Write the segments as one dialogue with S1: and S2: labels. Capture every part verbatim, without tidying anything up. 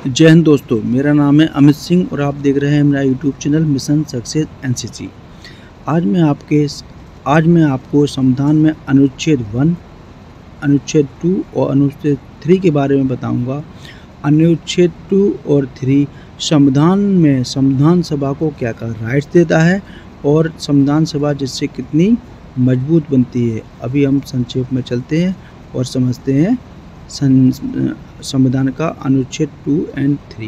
S1: जय हिंद दोस्तों, मेरा नाम है अमित सिंह और आप देख रहे हैं मेरा YouTube channel mission success NCC. आज मैं आपके आज मैं आपको संविधान में अनुच्छेद वन, अनुच्छेद टू और अनुच्छेद थ्री के बारे में बताऊंगा। अनुच्छेद टू और थ्री संविधान में संविधान सभा को क्या क्या राइट्स देता है और संविधान सभा जिससे कितनी मजबूत बनती है। अभी हम संक्षेप में चलते हैं और समझते हैं संविधान का अनुच्छेद टू एंड थ्री।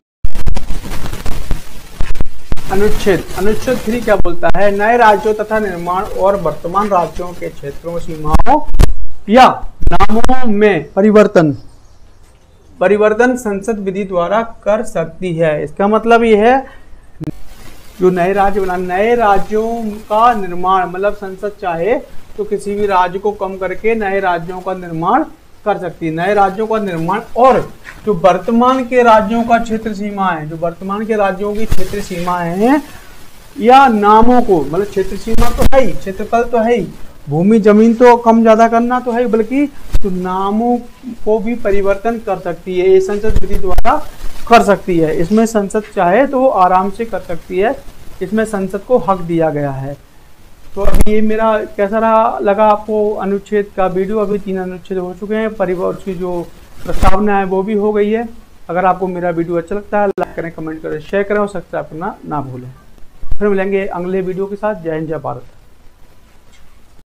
S2: अनुच्छेद अनुच्छेद थ्री क्या बोलता है? नए राज्यों तथा निर्माण और वर्तमान राज्यों के क्षेत्रों, सीमाओं या नामों में परिवर्तन परिवर्तन संसद विधि द्वारा कर सकती है। इसका मतलब ये है जो नए राज्य बना नए राज्यों का निर्माण, मतलब संसद चाहे तो किसी भी राज्य को कम करके नए राज्यों का निर्माण कर सकती है। नए राज्यों का निर्माण और जो वर्तमान के राज्यों का क्षेत्र सीमा है, जो वर्तमान के राज्यों की क्षेत्र सीमाएं हैं या नामों को, मतलब क्षेत्र सीमा तो है ही, क्षेत्रफल तो है ही, भूमि जमीन तो कम ज्यादा करना तो है, बल्कि तो नामों को भी परिवर्तन कर सकती है। ये संसद विधि द्वारा कर सकती है। इसमें संसद चाहे तो वो आराम से कर सकती है। इसमें संसद को हक दिया गया है। तो अभी ये मेरा कैसा रहा लगा आपको अनुच्छेद का वीडियो? अभी तीन अनुच्छेद हो चुके हैं, परिवार की जो प्रस्तावना है वो भी हो गई है। अगर आपको मेरा वीडियो अच्छा लगता है लाइक करें, कमेंट करें, शेयर करें और सब्सक्राइब करना ना भूलें। फिर मिलेंगे अगले वीडियो के साथ। जय हिंद, जय भारत।